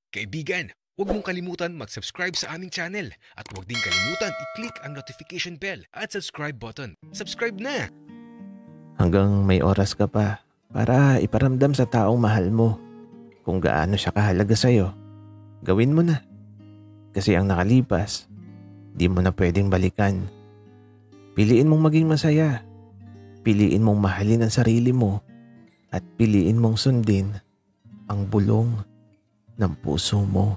Kaibigan, huwag mong kalimutan mag-subscribe sa aming channel at huwag din kalimutan i-click ang notification bell at subscribe button. Subscribe na! Hanggang may oras ka pa para iparamdam sa taong mahal mo kung gaano siya kahalaga sa'yo, gawin mo na. Kasi ang nakalipas, di mo na pwedeng balikan. Piliin mong maging masaya. Piliin mong mahalin ang sarili mo at piliin mong sundin ang bulong ng puso mo.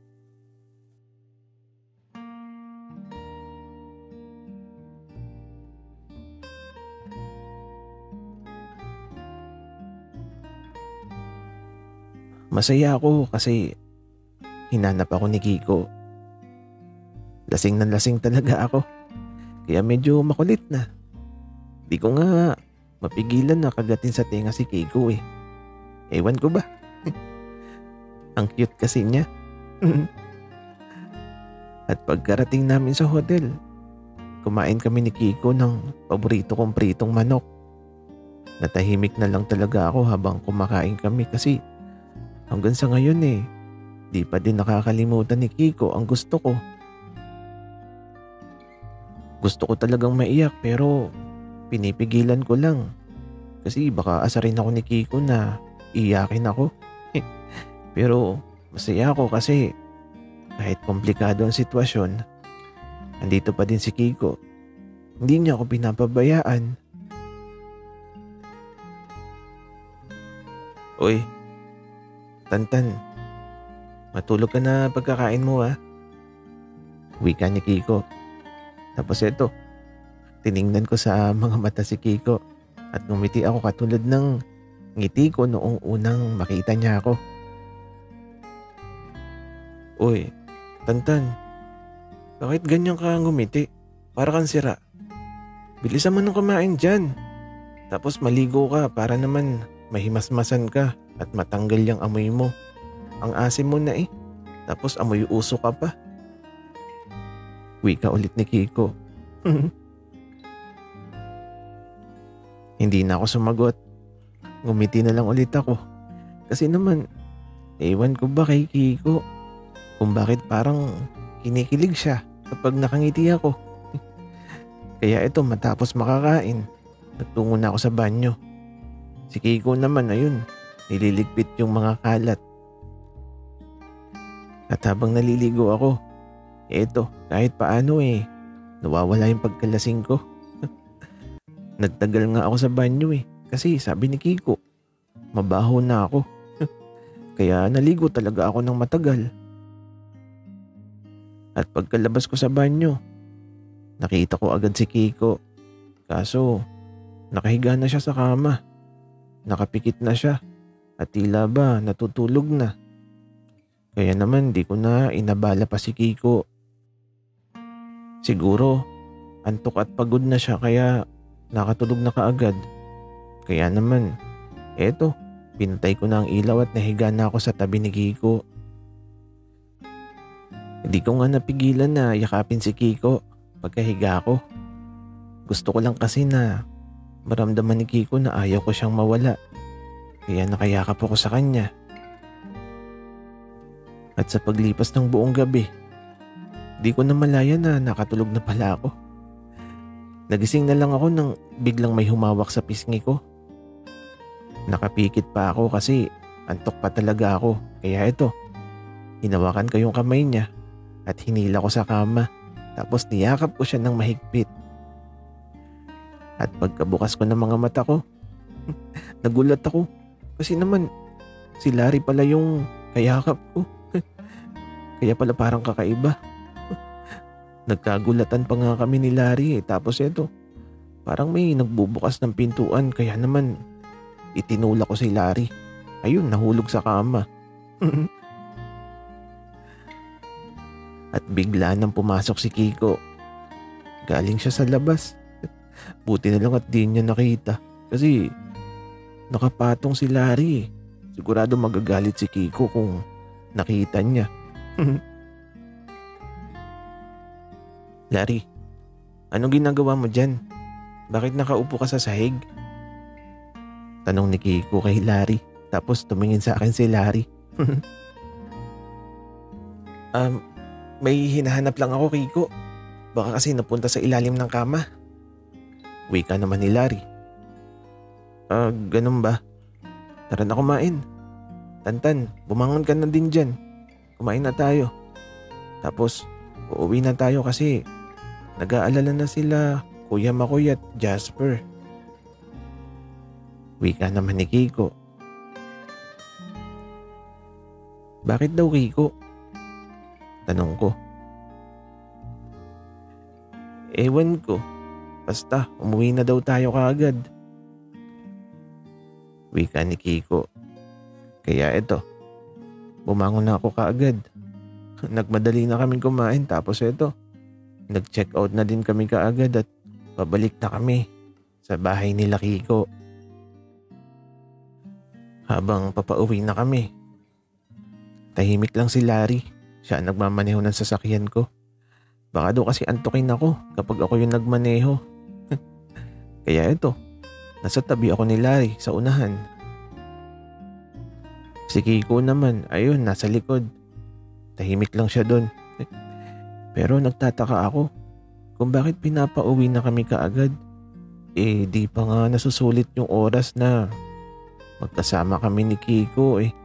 Masaya ako kasi hinanap ako ni Kiko. Lasing na lasing talaga ako. Kaya medyo makulit na. Di ko nga mapigilan na kagatin sa tenga si Kiko eh. Ewan ko ba? Ang cute kasi niya. At pagkarating namin sa hotel, kumain kami ni Kiko ng paborito kong pritong manok. Natahimik na lang talaga ako habang kumakain kami kasi hanggang sa ngayon di pa din nakakalimutan ni Kiko ang gusto ko. Gusto ko talagang maiyak pero pinipigilan ko lang kasi baka asarin ako ni Kiko na iyakin ako. Pero masaya ako kasi kahit komplikado ang sitwasyon, andito pa din si Kiko. Hindi niya ako pinapabayaan. Uy, Tantan, matulog ka na pagkakain mo ha. Wika ni Kiko. Tapos eto, tiningnan ko sa mga mata si Kiko at ngumiti ako katulad ng ngiti ko noong unang makita niya ako. Uy, Tantan, bakit ganyan ka ngumiti? Para kang sira. Bilisan mo nang kumain dyan. Tapos maligo ka para naman mahimasmasan ka at matanggal yung amoy mo. Ang asim mo na Tapos amoy uso ka pa. Wika ulit ni Kiko. Hindi na ako sumagot. Ngumiti na lang ulit ako. Kasi naman, ewan ko ba kay Kiko kung bakit parang kinikilig siya kapag nakangiti ako. Kaya ito matapos makakain, nagtungo na ako sa banyo. Si Kiko naman ayun, nililigpit yung mga kalat. At habang naliligo ako, eto kahit paano nawawala yung pagkalasing ko. Nagtagal nga ako sa banyo kasi sabi ni Kiko, mabaho na ako. Kaya naligo talaga ako ng matagal. At pagkalabas ko sa banyo, nakita ko agad si Kiko. Kaso, nakahiga na siya sa kama. Nakapikit na siya at tila ba natutulog na. Kaya naman di ko na inabala pa si Kiko. Siguro, antok at pagod na siya kaya nakatulog na kaagad. Kaya naman, eto, pinatay ko na ang ilaw at nahiga na ako sa tabi ni Kiko. Hindi ko nga napigilan na yakapin si Kiko pagkahiga ko. Gusto ko lang kasi na maramdaman ni Kiko na ayaw ko siyang mawala. Kaya nakayakap ako sa kanya. At sa paglipas ng buong gabi, di ko na malaya na nakatulog na pala ako. Nagising na lang ako nang biglang may humawak sa pisngi ko. Nakapikit pa ako kasi antok pa talaga ako. Kaya ito, hinawakan ko yung kamay niya at hinila ko sa kama. Tapos niyakap ko siya ng mahigpit. At pagkabukas ko ng mga mata ko, nagulat ako. Kasi naman, si Larry pala yung kayakap ko. Kaya pala parang kakaiba. Nagkagulatan pa nga kami ni Larry Tapos eto, parang may nagbubukas ng pintuan. Kaya naman, itinulak ko si Larry. Ayun, nahulog sa kama. At bigla nang pumasok si Kiko. Galing siya sa labas. Buti na lang at di niya nakita. Kasi nakapatong si Larry Sigurado magagalit si Kiko kung nakita niya. Larry, anong ginagawa mo dyan? Bakit nakaupo ka sa sahig? Tanong ni Kiko kay Larry. Tapos tumingin sa akin si Larry. May hinahanap lang ako, Kiko. Baka kasi napunta sa ilalim ng kama. Wika naman ni Larry. Ganun ba? Tara na kumain. Tantan, bumangon ka na din dyan. Kumain na tayo. Tapos, uuwi na tayo kasi nag-aalala na sila Kuya Makoy at Jasper. Wika naman ni Kiko. Bakit daw, Kiko? Tanong ko. Ewan ko. Basta, umuwi na daw tayo kaagad. Wika ni Kiko. Kaya eto, bumangon na ako kaagad. Nagmadali na kaming kumain tapos eto, nag-check out na din kami kaagad at pabalik na kami sa bahay nila Kiko. Habang papauwi na kami, tahimik lang si Larry. Siya ang nagmamaneho ng sasakyan ko. Baka daw kasi antukin ako kapag ako yung nagmaneho. Kaya ito, nasa tabi ako ni Larry sa unahan. Si Kiko naman, ayun, nasa likod. Tahimik lang siya doon. Pero nagtataka ako kung bakit pinapauwi na kami kaagad. Di pa nga nasusulit yung oras na magkasama kami ni Kiko eh.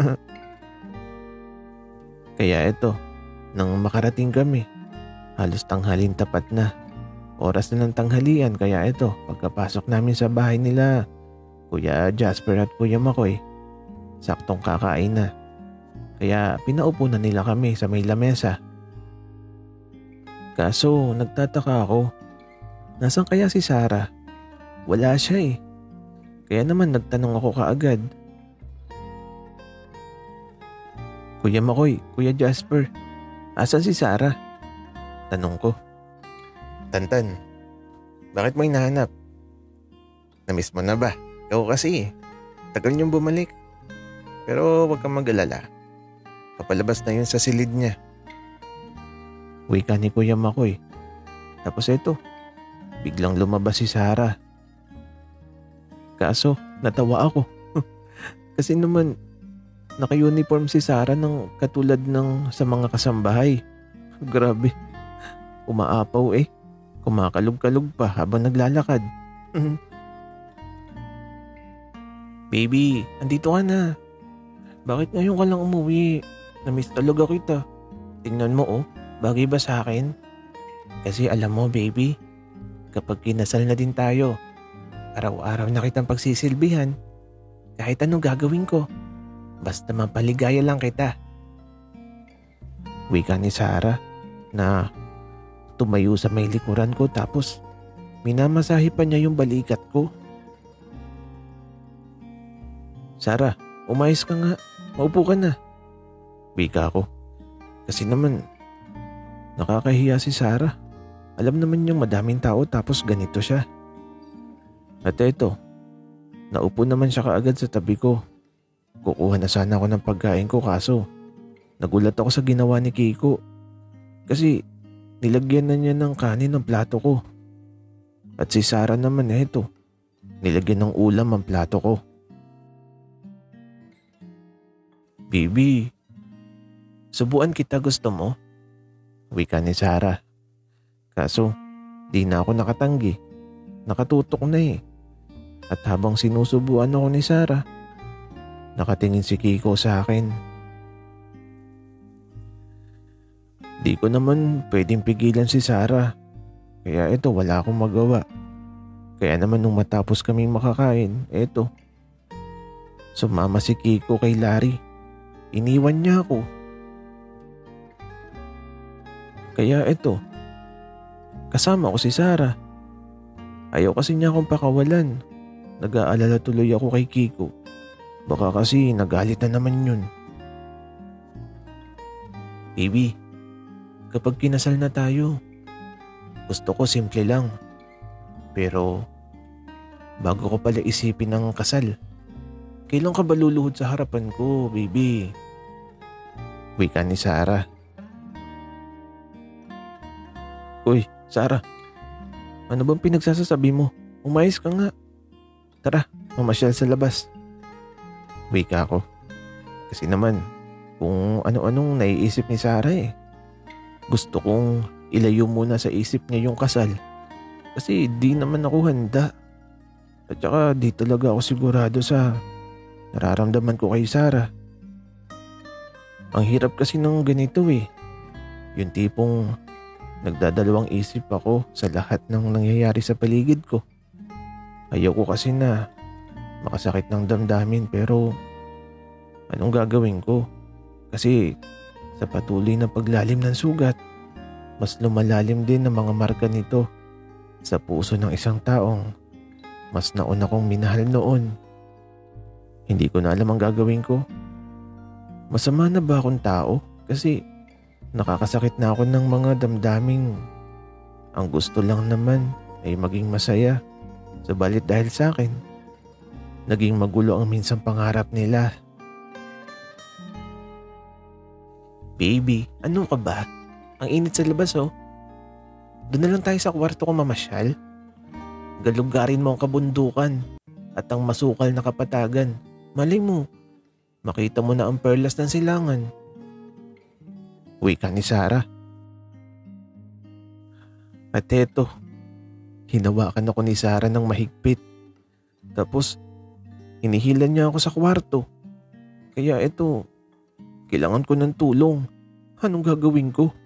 Kaya ito, nang makarating kami, halos tanghalin tapat na. Oras na ng tanghalian kaya ito, pagkapasok namin sa bahay nila Kuya Jasper at Kuya Makoy, saktong kakain na. Kaya pinaupo na nila kami sa may lamesa. Kaso nagtataka ako, nasan kaya si Sarah? Wala siya eh. Kaya naman nagtanong ako kaagad. Kuya Makoy, Kuya Jasper, asan si Sarah? Tanong ko. Tantan, bakit mo hinahanap? Namiss mo na ba? Ikaw kasi, tagal niyong bumalik. Pero huwag kang mag-alala. Papalabas na yun sa silid niya. Wika ni Kuya Makoy. Tapos eto, biglang lumabas si Sarah. Kaso, natawa ako. Kasi naman, naka-uniform si Sarah ng katulad ng sa mga kasambahay. Grabe, umaapaw eh. Kumakalog-kalog pa habang naglalakad. Baby, andito ka na. Bakit ngayon ka lang umuwi? Namiss talaga kita. Tingnan mo oh, bagay ba sa akin? Kasi alam mo baby, kapag kinasal na din tayo, araw-araw na kitang pagsisilbihan. Kahit anong gagawin ko, basta mapaligaya lang kita. Wika ni Sarah na tumayo sa may likuran ko tapos minamasahe pa niya yung balikat ko. Sarah, umayos ka nga. Maupo ka na. Wika ko. Kasi naman, nakakahiya si Sarah. Alam naman niyang madaming tao tapos ganito siya. At eto, naupo naman siya kaagad sa tabi ko. Kukuha na sana ako ng pagkain ko kaso nagulat ako sa ginawa ni Kiko. Kasi nilagyan na niya ng kanin ang plato ko. At si Sarah naman eto, nilagyan ng ulam ang plato ko. Baby, subuan kita, gusto mo? Wika ni Sarah. Kaso, di na ako nakatanggi. Nakatutok na eh. At habang sinusubuan ako ni Sarah, nakatingin si Kiko sa akin. Di ko naman pwedeng pigilan si Sarah. Kaya ito, wala akong magawa. Kaya naman nung matapos kaming makakain, eto, sumama si Kiko kay Larry. Iniwan niya ako. Kaya eto, kasama ko si Sarah. Ayaw kasi niya akong pakawalan. Nag-aalala tuloy ako kay Kiko. Baka kasi nagalit na naman yun. Baby, kapag kinasal na tayo, gusto ko simple lang. Pero bago ko pala isipin ang kasal, kailan ka ba luluhod sa harapan ko, baby? Wika ni Sarah. Uy, Sarah, ano bang pinagsasasabi mo? Umayos ka nga. Tara, mamasyal sa labas. Wika ko. Kasi naman, kung ano-anong naiisip ni Sarah eh. Gusto kong ilayo muna sa isip niya yung kasal kasi di naman ako handa. At saka di talaga ako sigurado sa nararamdaman ko kay Sarah. Ang hirap kasi ng ganito eh. Yung tipong nagdadalawang isip ako sa lahat ng nangyayari sa paligid ko. Ayaw ko kasi na makasakit ng damdamin pero anong gagawin ko? Kasi sa patuloy na paglalim ng sugat, mas lumalalim din ang mga marka nito sa puso ng isang taong mas nauna kong minahal noon. Hindi ko na alam ang gagawin ko. Masama na ba akong tao? Kasi nakakasakit na ako ng mga damdaming ang gusto lang naman ay maging masaya. Subalit dahil sa akin, naging magulo ang minsang pangarap nila. Baby, ano ka ba? Ang init sa labas oh. Doon na lang tayo sa kwarto ko mamasyal. Galugarin mo ang kabundukan at ang masukal na kapatagan. Malay mo, makita mo na ang perlas ng silangan. Wika ni Sarah. At eto, hinawakan ako ni Sarah ng mahigpit. Tapos, hinihilan niya ako sa kwarto. Kaya eto, kailangan ko ng tulong. Anong gagawin ko?